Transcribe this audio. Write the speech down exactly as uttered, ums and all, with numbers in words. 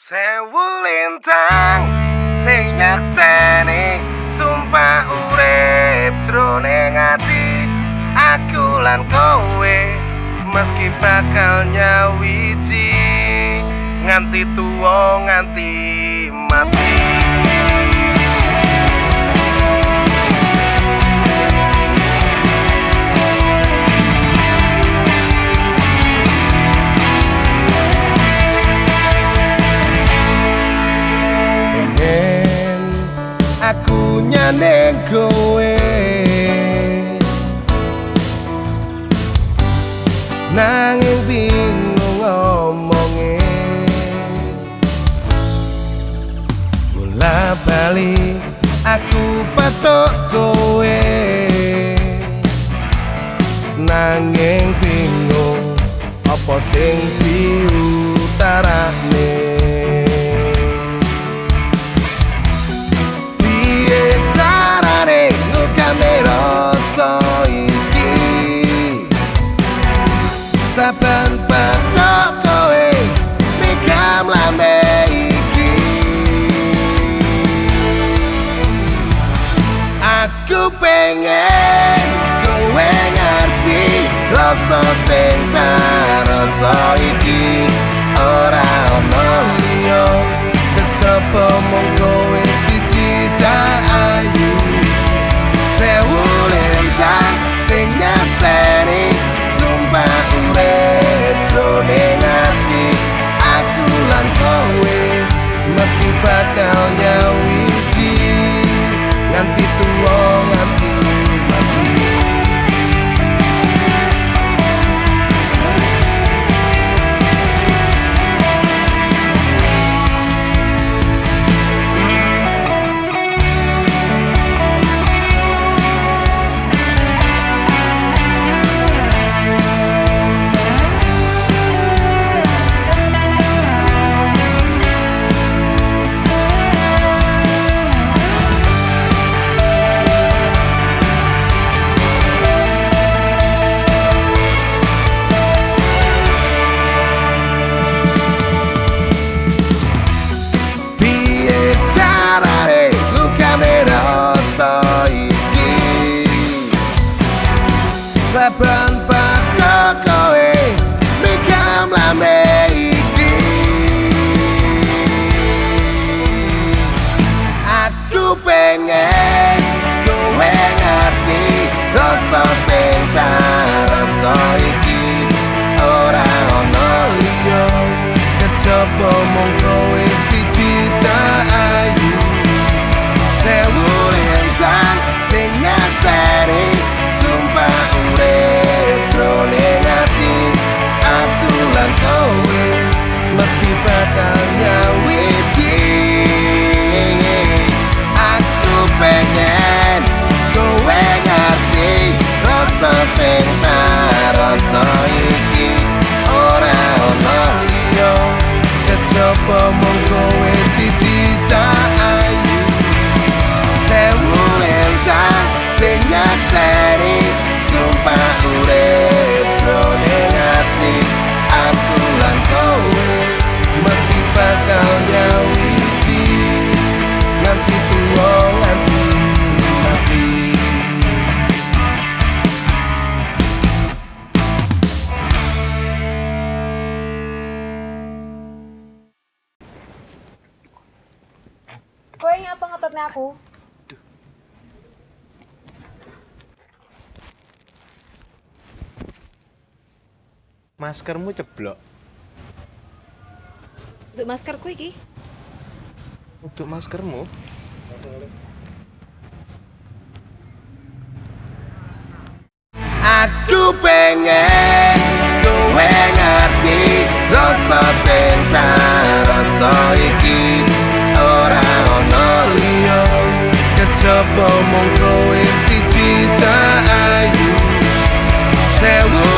Sewu Lintang sing nyekseni sumpah urip jroning ati aku lan kowe meski bakal nyawiji nganti tuwa nganti mati. Aku nyanding kowe nanging bingung ngomonge bola Bali aku petuk kowe nanging bingung apa sing diutarakne. ROSO Iki saben petuk kowe mingkem lambe iki. Aku pengen kowe ngerti rasa sing tak ROSO Iki ora ono liyo kejobo mung kowe siji ayu. Sewu Lintang sing nyekseni sumpah urip jroning ati aku lan kowe meski bakal nyawiji nganti tuwa nganti mati. Saben petuk kowe mingkem lambe iki. Aku pengen kowe ngerti rasa sing tak ROSO Iki ora ono liyo kejobo mung kowe siji ayu. Sewu Lintang sing nyekseni sumpah urip jroning ati aku lan kowe meski bakal nyawiji. Aku pengen kowe ngerti rasa sing tak ROSO Iki ora ono liyo kejobo mung kowe siji ayu. Sewu Lintang sing nyekseni sumpah urip jroning ati aku lan kowe mesti bakal nyawiji nganti tuwa nganti mati. Kowe ngapa ngetutne aku? Maskermu ceblok. Untuk maskerku iki. Untuk maskermu? Aku pengen kowe ngerti rasa sing tak ROSO Iki ora ono liyo kejobo mung kowe siji ayu. Sewu